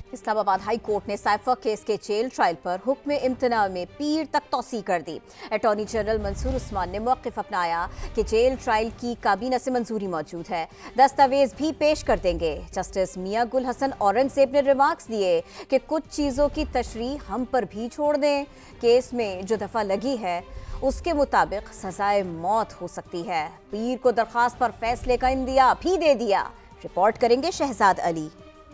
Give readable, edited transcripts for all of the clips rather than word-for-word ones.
Islamabad high court ने cipher case के jail trial पर हुक्म इम्तना में पीर तक तौसी कर दी। अटॉर्नी जनरल मंसूर उस्मान ने मौक़िफ़ अपनाया कि जेल ट्रायल की काबीना से मंजूरी मौजूद है, दस्तावेज भी पेश कर देंगे। जस्टिस मियां गुल हसन औरंगजेब ने रिमार्क्स दिए कि कुछ चीज़ों की तशरीह हम पर भी छोड़ दें। केस में जो दफ़ा लगी है उसके मुताबिक सजाए मौत हो सकती है। पीर को दरख्वास्त पर फैसले का इंदिया भी दे दिया। रिपोर्ट करेंगे शहजाद अली।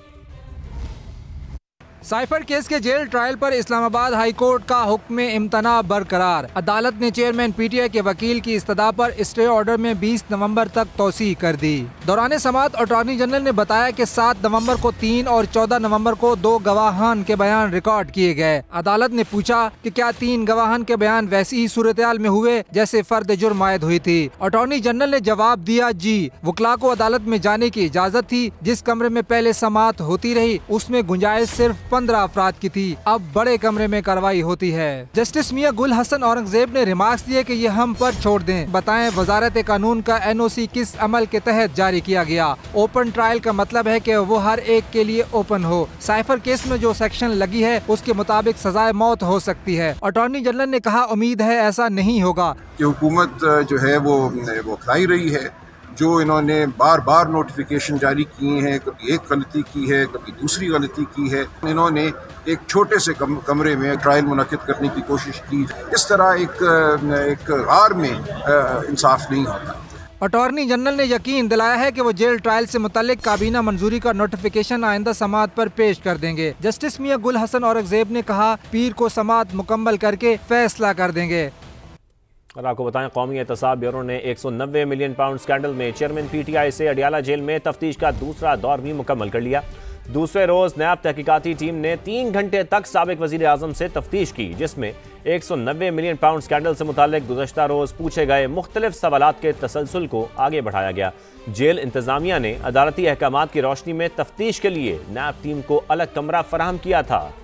साइफर केस के जेल ट्रायल पर इस्लामाबाद हाई कोर्ट का हुक्म इम्तना बरकरार। अदालत ने चेयरमैन पीटीआई के वकील की इस्तदा पर स्टे ऑर्डर में 20 नवंबर तक तौसी कर दी। दौरान समाअत अटॉर्नी जनरल ने बताया कि 7 नवंबर को 3 और 14 नवंबर को 2 गवाहान के बयान रिकॉर्ड किए गए। अदालत ने पूछा कि क्या 3 गवाहान के बयान वैसी ही सूरत-ए-हाल में हुए जैसे फर्द जुर्म आयद हुई थी। अटॉर्नी जनरल ने जवाब दिया, जी। वकला को अदालत में जाने की इजाजत थी। जिस कमरे में पहले समाअत होती रही उसमें गुंजाइश सिर्फ 15 अफराद की थी, अब बड़े कमरे में कार्रवाई होती है। जस्टिस मियां गुल हसन औरंगजेब ने रिमार्क्स दिए कि ये हम पर छोड़ दें, बताएं वजारत कानून का एनओसी किस अमल के तहत जारी किया गया। ओपन ट्रायल का मतलब है कि वो हर एक के लिए ओपन हो। साइफर केस में जो सेक्शन लगी है उसके मुताबिक सजाए मौत हो सकती है। अटॉर्नी जनरल ने कहा, उम्मीद है ऐसा नहीं होगा। हुकूमत जो है वो खिलाई रही है, जो इन्होंने बार बार नोटिफिकेशन जारी किए हैं, कभी एक गलती की है, कभी दूसरी गलती की है। इन्होंने एक छोटे से कमरे में ट्रायल मुनक्किद करने की कोशिश की। इस तरह एक गार में इंसाफ नहीं होता। अटॉर्नी जनरल ने यकीन दिलाया है कि वो जेल ट्रायल से मुतालिक काबीना मंजूरी का नोटिफिकेशन आइंदा समाअत पर पेश कर देंगे। जस्टिस मियां गुल हसन औरंगजेब ने कहा, पीर को समाअत मुकम्मल करके फैसला कर देंगे। और आपको बताएं, कौमी एहतसाब ब्यूरो ने 190 मिलियन पाउंड स्कैंडल में चेयरमैन पीटीआई से अडियाला जेल में तफ्तीश का दूसरा दौर भी मुकम्मल कर लिया। दूसरे रोज नैब तहकीकाती टीम ने 3 घंटे तक साबिक वजीर आजम से तफ्तीश की, जिसमें 190 मिलियन पाउंड स्कैंडल से मुतालिक गुज़श्ता रोज पूछे गए मुख्तलिफ सवालात के तसलसल को आगे बढ़ाया गया। जेल इंतजामिया ने अदालती अहकामात की रोशनी में तफ्तीश के लिए नैब टीम को अलग कमरा फराहम किया था।